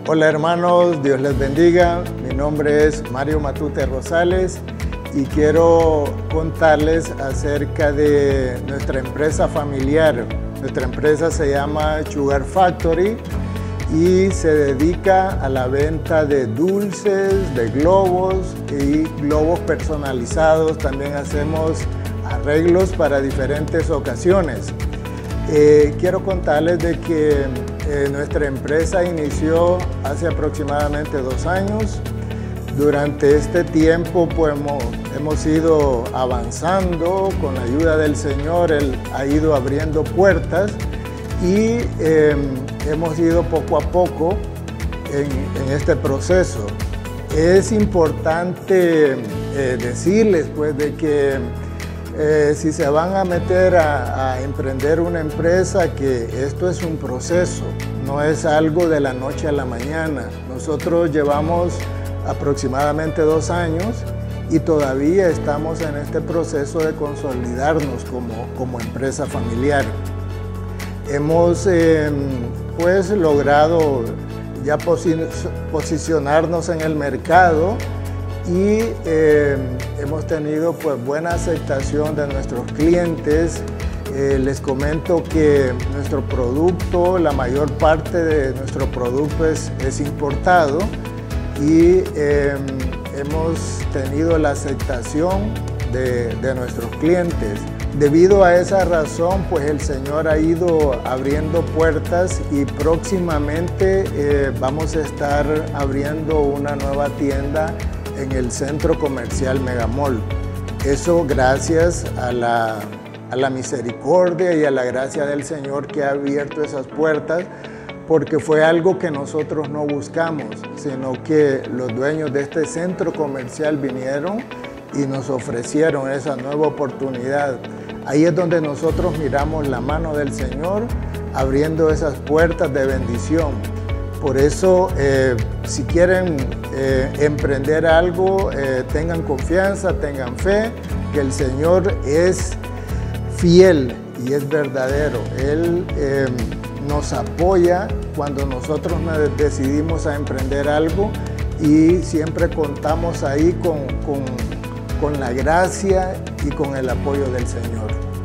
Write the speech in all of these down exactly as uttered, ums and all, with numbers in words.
Hola hermanos, Dios les bendiga. Mi nombre es Mario Matute Rosales y quiero contarles acerca de nuestra empresa familiar. Nuestra empresa se llama Sugar Factory y se dedica a la venta de dulces, de globos y globos personalizados. También hacemos arreglos para diferentes ocasiones. Eh, quiero contarles de que eh, nuestra empresa inició hace aproximadamente dos años. Durante este tiempo pues, hemos, hemos ido avanzando con la ayuda del Señor. Él ha ido abriendo puertas y eh, hemos ido poco a poco en, en este proceso. Es importante eh, decirles pues, de que Eh, si se van a meter a, a emprender una empresa, que esto es un proceso, no es algo de la noche a la mañana. Nosotros llevamos aproximadamente dos años y todavía estamos en este proceso de consolidarnos como, como empresa familiar. Hemos eh, pues logrado ya posi posicionarnos en el mercado y eh, hemos tenido pues buena aceptación de nuestros clientes. Eh, les comento que nuestro producto, la mayor parte de nuestro producto es, es importado y eh, hemos tenido la aceptación de, de nuestros clientes. Debido a esa razón, pues el Señor ha ido abriendo puertas y próximamente eh, vamos a estar abriendo una nueva tienda en el centro comercial Megamall. Eso gracias a la, a la misericordia y a la gracia del Señor que ha abierto esas puertas, porque fue algo que nosotros no buscamos, sino que los dueños de este centro comercial vinieron y nos ofrecieron esa nueva oportunidad. Ahí es donde nosotros miramos la mano del Señor abriendo esas puertas de bendición. Por eso, eh, si quieren eh, emprender algo, eh, tengan confianza, tengan fe, que el Señor es fiel y es verdadero. Él eh, nos apoya cuando nosotros nos decidimos a emprender algo y siempre contamos ahí con, con, con la gracia y con el apoyo del Señor.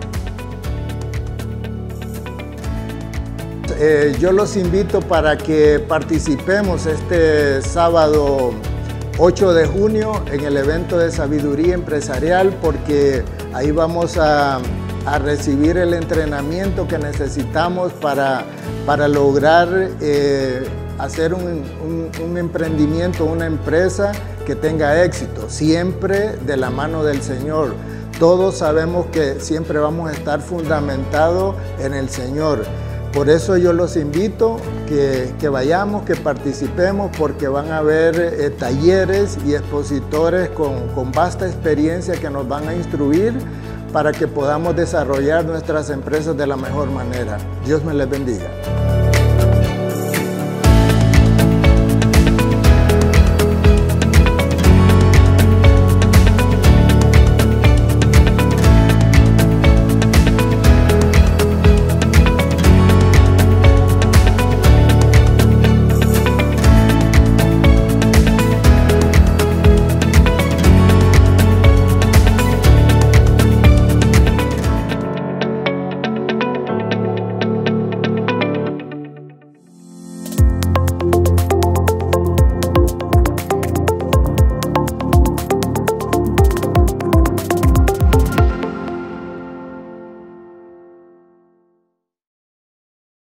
Eh, yo los invito para que participemos este sábado ocho de junio en el evento de sabiduría empresarial, porque ahí vamos a, a recibir el entrenamiento que necesitamos para, para lograr eh, hacer un, un, un emprendimiento, una empresa que tenga éxito, siempre de la mano del Señor. Todos sabemos que siempre vamos a estar fundamentados en el Señor. Por eso yo los invito que, que vayamos, que participemos, porque van a haber eh, talleres y expositores con, con vasta experiencia que nos van a instruir para que podamos desarrollar nuestras empresas de la mejor manera. Dios me les bendiga.